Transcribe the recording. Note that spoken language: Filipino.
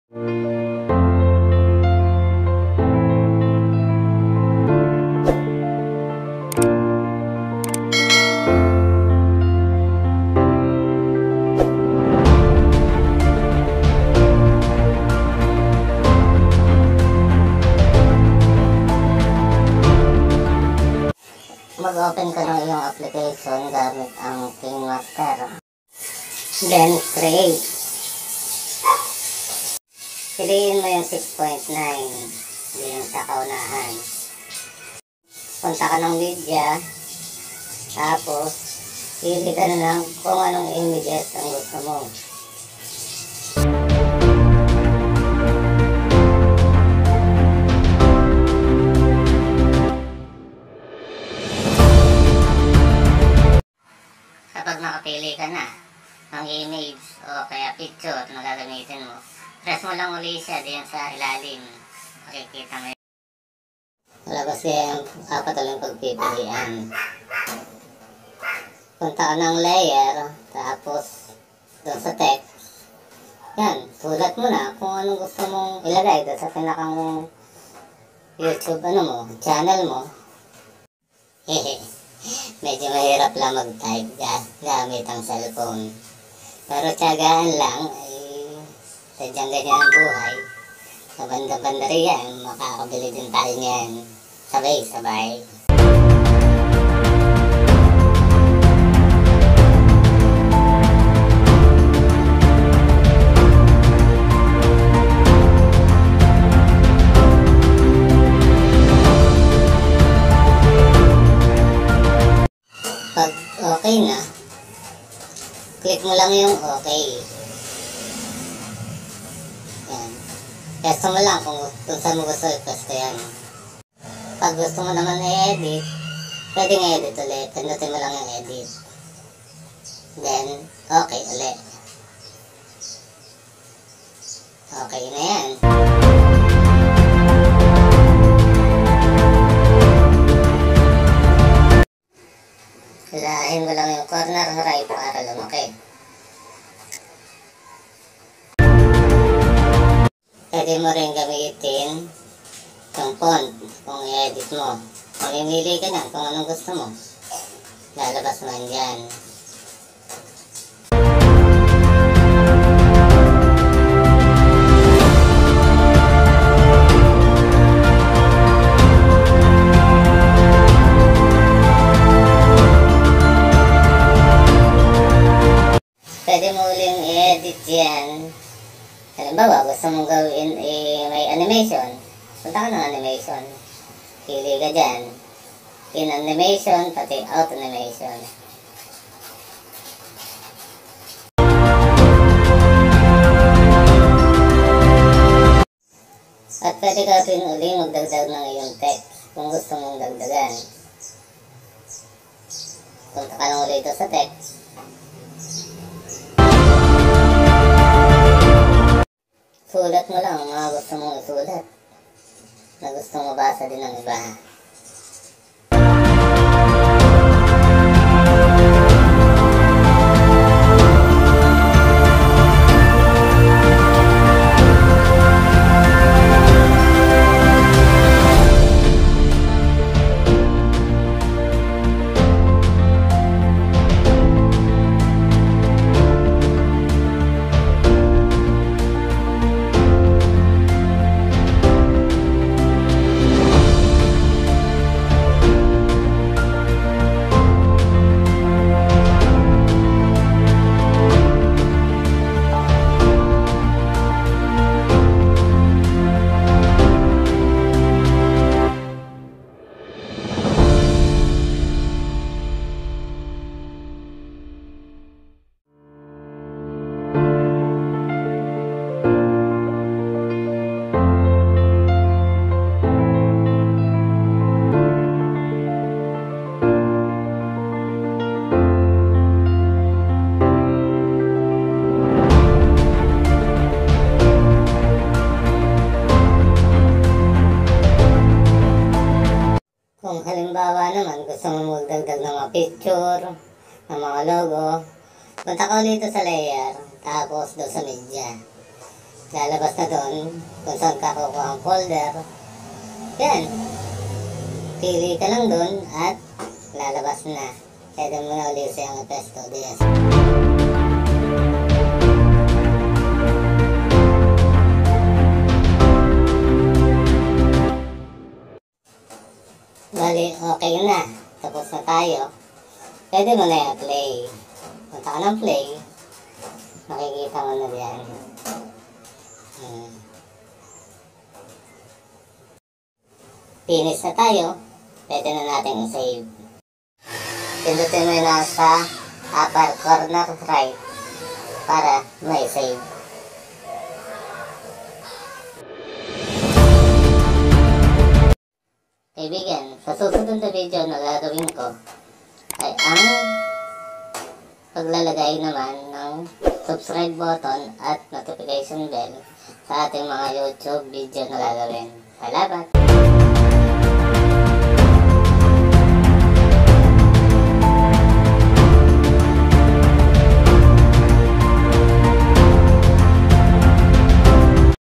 Mag-open ka ng iyong application gamit ang KingMaster. Then, create. Piliin mo yung 6.9. Hindi yung sa kaunahan. Punta ka ng media. Tapos, pili ka na lang kung anong images ang gusto mo. Kapag nakapili ka na ng image o kaya picture na gagamitin mo, press mo lang uli siya diyan sa ilalim. Makikita mo yun. Wala kasi ang apat ulit pagpipilian. Punta ka ng layer, tapos doon sa text. Yan, sulat mo na kung anong gusto mong ilagay doon sa pinakang YouTube channel mo. Hehe. Medyo mahirap lang mag-type gamit ang cellphone. Pero tiyagaan lang, sadyang ganyan ang buhay. Sa banda-banda riyan, makakabili din tayo niyan. Sabay-sabay. Pag okay na, click mo lang yung okay. Yan. Pesto mo lang kung saan mo gusto i-pesto yan. Pag gusto mo naman i-edit, pwedeng i-edit ulit. Pindutin mo lang yung edit. Then, okay ulit. Okay na yan. Hilahin mo lang yung corner right para lumaki. Pwede mo rin gamitin yung font kung i-edit mo. Mamimili ka na kung anong gusto mo. Lalabas man dyan. Pwede mo uling i-edit yan. Halimbawa, gusto mong gawin may animation. Punta ka ng animation. Pili ka dyan. In animation, pati out animation. At pwede ka rin uling magdagdag ng iyong text kung gusto mong dagdagan. Punta ka lang ulit sa text. Sulat mo lang ang mga gusto mong isulat na gusto mo basa din ng iba. Kung halimbawa naman gusto mo magdagdag ng mga picture, ng mga logo, punta ka ulit sa layer, tapos doon sa media. lalabas na doon kung saan ka kukuha ang folder. Yan. Pili ka lang doon at lalabas na. Pwede mo na ulit sa yung FS2DS. Bali, okay na. Tapos na tayo. Pwede mo na i-play. Punta ka ng play. Makikita mo na diyan. Finish na tayo. Pwede na natin i-save. Pindutin mo na sa upper corner right para may save. Kaibigan, sa susunod na video na gagawin ko ay ang paglalagay naman ng subscribe button at notification bell sa ating mga YouTube video na gagawin. Salamat!